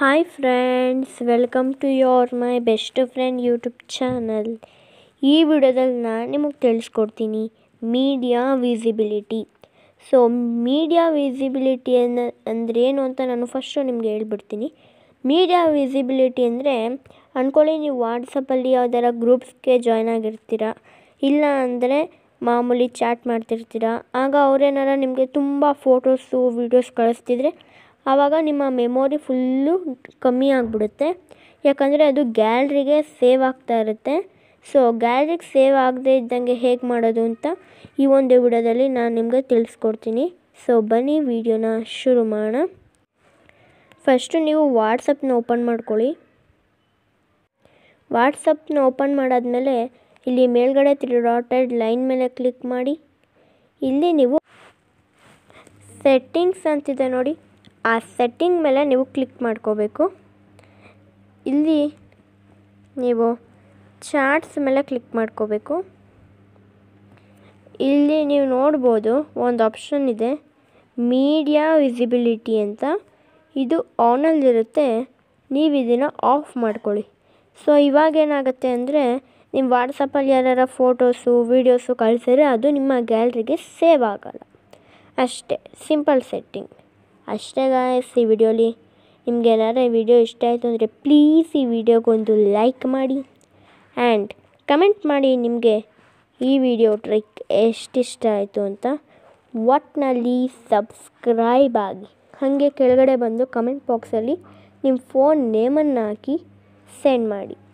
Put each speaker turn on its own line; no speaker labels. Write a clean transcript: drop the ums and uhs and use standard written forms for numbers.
Hi friends, welcome to my best friend YouTube channel. ಈ ವಿಡಿಯೋದಲ್ಲಿ ನಾನು ನಿಮಗೆ ತಿಳಿಸ್ಕೊಡ್ತೀನಿ media visibility. So media visibility ಅಂದ್ರೇನು ಅಂತ ನಾನು ಫಸ್ಟು ನಿಮಗೆ ಹೇಳ್ಬಿಡ್ತೀನಿ. ಮೀಡಿಯಾ ವಿಸಿಬಿಲಿಟಿ ಅಂದರೆ ಅಂದ್ಕೊಳ್ಳಿ, ನೀವು ವಾಟ್ಸಪ್ಪಲ್ಲಿ ಯಾವ್ದಾರ ಗ್ರೂಪ್ಸ್ಗೆ ಜಾಯ್ನ್ ಆಗಿರ್ತೀರ, ಇಲ್ಲ ಅಂದರೆ ಮಾಮೂಲಿ ಚಾಟ್ ಮಾಡ್ತಿರ್ತೀರ. ಆಗ ಅವರೇನಾರ ನಿಮಗೆ ತುಂಬ ಫೋಟೋಸು ವೀಡಿಯೋಸ್ ಕಳಿಸ್ತಿದ್ರೆ ಆವಾಗ ನಿಮ್ಮ ಮೆಮೊರಿ ಫುಲ್ಲು ಕಮ್ಮಿ ಆಗಿಬಿಡುತ್ತೆ. ಯಾಕಂದರೆ ಅದು ಗ್ಯಾಲ್ರಿಗೆ ಸೇವ್ ಆಗ್ತಾ ಇರುತ್ತೆ. ಸೊ ಗ್ಯಾಲ್ರಿಗೆ ಸೇವ್ ಆಗದೇ ಇದ್ದಂಗೆ ಹೇಗೆ ಮಾಡೋದು ಅಂತ ಈ ಒಂದು ವಿಡಿಯೋದಲ್ಲಿ ನಾನು ನಿಮಗೆ ತಿಳಿಸ್ಕೊಡ್ತೀನಿ. ಸೊ ಬನ್ನಿ ವಿಡಿಯೋನ ಶುರು ಮಾಡೋಣ. ಫಸ್ಟು ನೀವು ವಾಟ್ಸಪ್ನ ಓಪನ್ ಮಾಡ್ಕೊಳ್ಳಿ. ವಾಟ್ಸಪ್ನ ಓಪನ್ ಮಾಡಾದಮೇಲೆ ಇಲ್ಲಿ ಮೇಲ್ಗಡೆ 3 ಡಾಟೆಡ್ ಲೈನ್ ಮೇಲೆ ಕ್ಲಿಕ್ ಮಾಡಿ. ಇಲ್ಲಿ ನೀವು ಸೆಟ್ಟಿಂಗ್ಸ್ ಅಂತಿದೆ ನೋಡಿ, ಆ ಸೆಟ್ಟಿಂಗ್ ಮೇಲೆ ನೀವು ಕ್ಲಿಕ್ ಮಾಡ್ಕೋಬೇಕು. ಇಲ್ಲಿ ನೀವು ಚಾಟ್ಸ್ ಮೇಲೆ ಕ್ಲಿಕ್ ಮಾಡ್ಕೋಬೇಕು. ಇಲ್ಲಿ ನೀವು ನೋಡ್ಬೋದು ಒಂದು ಆಪ್ಷನ್ ಇದೆ ಮೀಡಿಯಾ ವಿಸಿಬಿಲಿಟಿ ಅಂತ. ಇದು ಆನಲ್ಲಿರುತ್ತೆ, ನೀವು ಇದನ್ನು ಆಫ್ ಮಾಡ್ಕೊಳ್ಳಿ. ಸೊ ಇವಾಗೇನಾಗುತ್ತೆ ಅಂದರೆ ನಿಮ್ಮ ವಾಟ್ಸಪ್ಪಲ್ಲಿ ಯಾರ್ಯಾರ ಫೋಟೋಸು ವೀಡಿಯೋಸು ಕಳಿಸಿದ್ರೆ ಅದು ನಿಮ್ಮ ಗ್ಯಾಲ್ರಿಗೆ ಸೇವ್ ಆಗೋಲ್ಲ. ಅಷ್ಟೇ, ಸಿಂಪಲ್ ಸೆಟ್ಟಿಂಗ್ ಅಷ್ಟೇ ಗಾಯ್ಸ್. ಈ ವಿಡಿಯೋಲಿ ನಿಮ್ಗೆ ಏನಾರ ಈ ವಿಡಿಯೋ ಇಷ್ಟ ಆಯಿತು ಅಂದರೆ ಪ್ಲೀಸ್ ಈ ವಿಡಿಯೋಗೊಂದು ಲೈಕ್ ಮಾಡಿ ಆ್ಯಂಡ್ ಕಮೆಂಟ್ ಮಾಡಿ ನಿಮಗೆ ಈ ವಿಡಿಯೋ ಟ್ರಿಕ್ ಎಷ್ಟಿಷ್ಟ ಆಯಿತು ಅಂತ. ಒಟ್ಟಿನಲ್ಲಿ ಸಬ್ಸ್ಕ್ರೈಬ್ ಆಗಿ ಹಾಗೆ ಕೆಳಗಡೆ ಬಂದು ಕಮೆಂಟ್ ಬಾಕ್ಸಲ್ಲಿ ನಿಮ್ಮ ಫೋನ್ ನೇಮನ್ನು ಹಾಕಿ ಸೆಂಡ್ ಮಾಡಿ.